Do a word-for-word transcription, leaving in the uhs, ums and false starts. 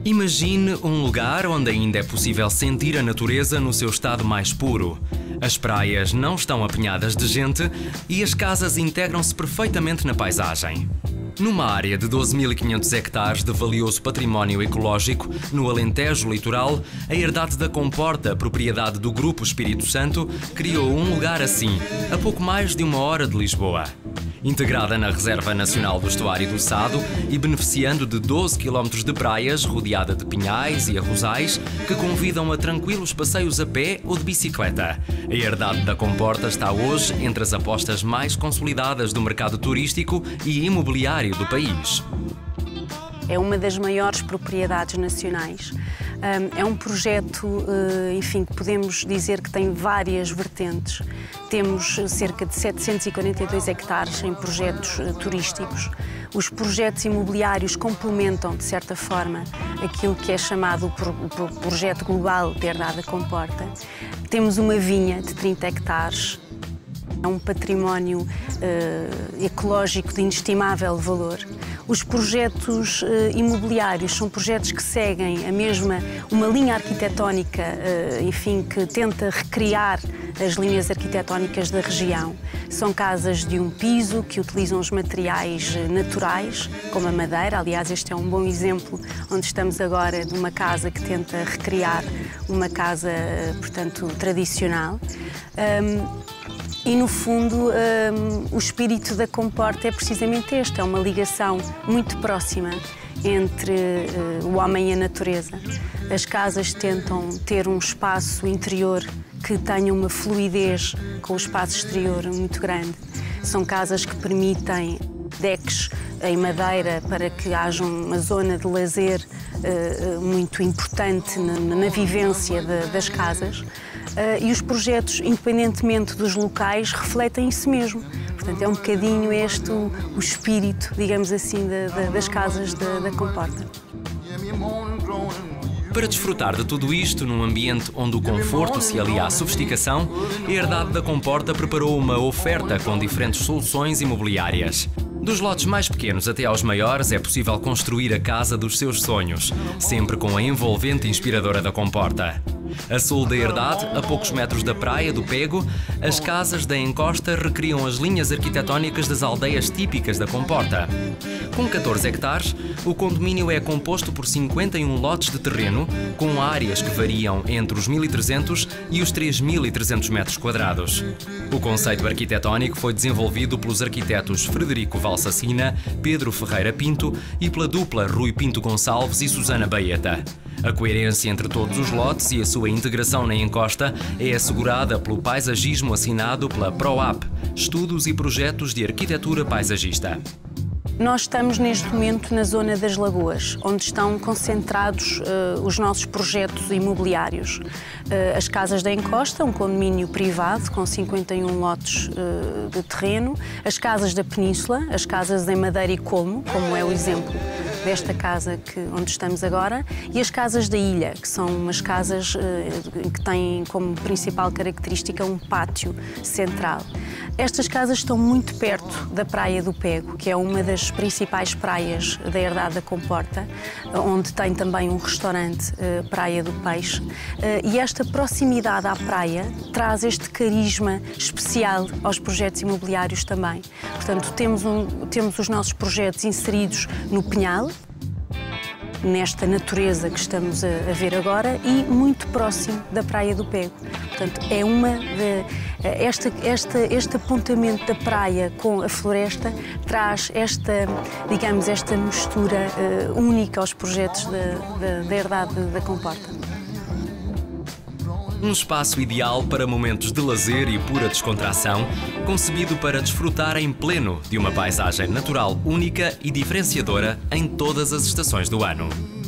Imagine um lugar onde ainda é possível sentir a natureza no seu estado mais puro. As praias não estão apinhadas de gente e as casas integram-se perfeitamente na paisagem. Numa área de doze mil e quinhentos hectares de valioso património ecológico, no Alentejo Litoral, a Herdade da Comporta, propriedade do Grupo Espírito Santo, criou um lugar assim, a pouco mais de uma hora de Lisboa. Integrada na Reserva Nacional do Estuário do Sado e beneficiando de doze quilómetros de praias, rodeada de pinhais e arrozais que convidam a tranquilos passeios a pé ou de bicicleta. A Herdade da Comporta está hoje entre as apostas mais consolidadas do mercado turístico e imobiliário do país. É uma das maiores propriedades nacionais. É um projeto, enfim, que podemos dizer que tem várias vertentes. Temos cerca de setecentos e quarenta e dois hectares em projetos turísticos. Os projetos imobiliários complementam, de certa forma, aquilo que é chamado o projeto global da Herdade da Comporta. Temos uma vinha de trinta hectares. É um património uh, ecológico de inestimável valor. Os projetos uh, imobiliários são projetos que seguem a mesma, uma linha arquitetónica, uh, enfim, que tenta recriar as linhas arquitetónicas da região. São casas de um piso que utilizam os materiais naturais, como a madeira. Aliás, este é um bom exemplo onde estamos agora de uma casa que tenta recriar uma casa, portanto, tradicional. Um, E, no fundo, um, o espírito da Comporta é precisamente este, é uma ligação muito próxima entre uh, o homem e a natureza. As casas tentam ter um espaço interior que tenha uma fluidez com o espaço exterior muito grande. São casas que permitem decks em madeira para que haja uma zona de lazer uh, muito importante na, na vivência de, das casas. Uh, e os projetos, independentemente dos locais, refletem isso mesmo. Portanto, é um bocadinho este o, o espírito, digamos assim, da, da, das casas da, da Comporta. Para desfrutar de tudo isto, num ambiente onde o conforto se alia à sofisticação, a Herdade da Comporta preparou uma oferta com diferentes soluções imobiliárias. Dos lotes mais pequenos até aos maiores, é possível construir a casa dos seus sonhos, sempre com a envolvente inspiradora da Comporta. A sul da Herdade, a poucos metros da praia do Pego, as casas da encosta recriam as linhas arquitetónicas das aldeias típicas da Comporta. Com catorze hectares, o condomínio é composto por cinquenta e um lotes de terreno, com áreas que variam entre os mil e trezentos e os três mil e trezentos metros quadrados. O conceito arquitetónico foi desenvolvido pelos arquitetos Frederico Valsacina, Pedro Ferreira Pinto e pela dupla Rui Pinto Gonçalves e Susana Baeta. A coerência entre todos os lotes e a sua integração na encosta é assegurada pelo paisagismo assinado pela ProAP, Estudos e Projetos de Arquitetura Paisagista. Nós estamos neste momento na zona das Lagoas, onde estão concentrados uh, os nossos projetos imobiliários. Uh, as Casas da Encosta, um condomínio privado com cinquenta e um lotes uh, de terreno. As Casas da Península, as casas em madeira e colmo, como é o exemplo desta casa que, onde estamos agora, e as Casas da Ilha, que são umas casas uh, que têm como principal característica um pátio central. Estas casas estão muito perto da Praia do Pego, que é uma das principais praias da Herdade da Comporta, onde tem também um restaurante, uh, Praia do Peixe, uh, e esta proximidade à praia traz este carisma especial aos projetos imobiliários também. Portanto, temos, um, temos os nossos projetos inseridos no Pinhal, nesta natureza que estamos a, a ver agora, e muito próximo da Praia do Pego. Portanto, é uma de, esta, esta, este apontamento da praia com a floresta traz esta, digamos, esta mistura uh, única aos projetos da, da, da Herdade da Comporta. Um espaço ideal para momentos de lazer e pura descontração, concebido para desfrutar em pleno de uma paisagem natural única e diferenciadora em todas as estações do ano.